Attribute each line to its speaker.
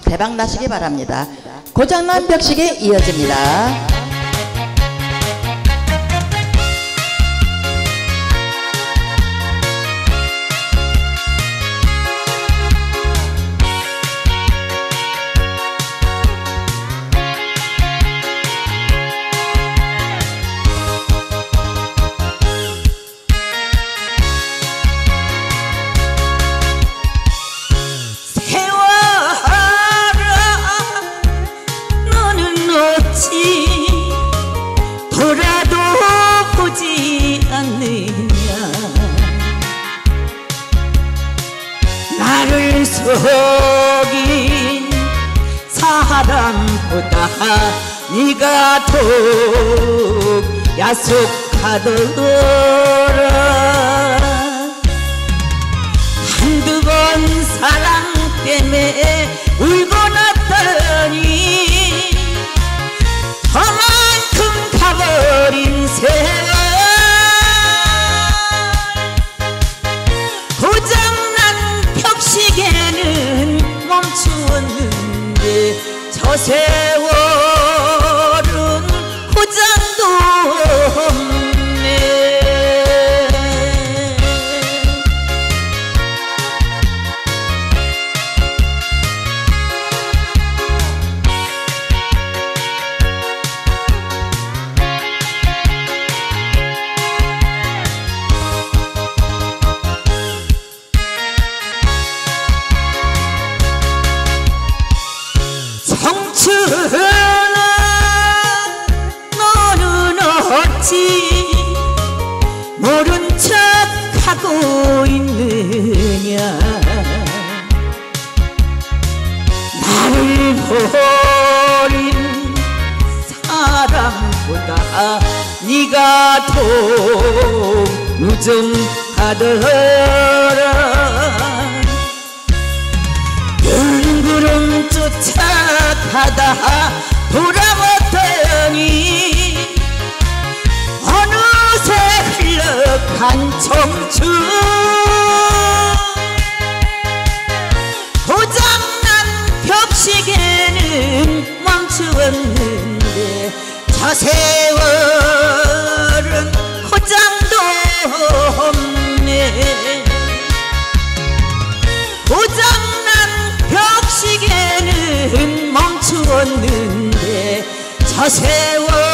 Speaker 1: 대박 나시기 바랍니다. 고장난 벽식에 이어집니다.
Speaker 2: 돌아도 보지 않느냐 나를 속인 사람보다 네가 더욱 야속하더라 한두 번 사랑 때문에 울고 났더니 저만큼 가버린 세월 고장난 벽시계는 멈추었는데 저 세월은 고장도 없네 청춘아 너는 어찌 모른 척하고 있느냐 나를 버린 사람보다 네가 더욱 무정하더라 구름 쫓아가다 돌아왔더니 어느새 흘러간 청춘 고장난 벽시계는 멈추었는데 저 세월은 고장도 없네 고장난 벽시계는 멈추었는데 저 세월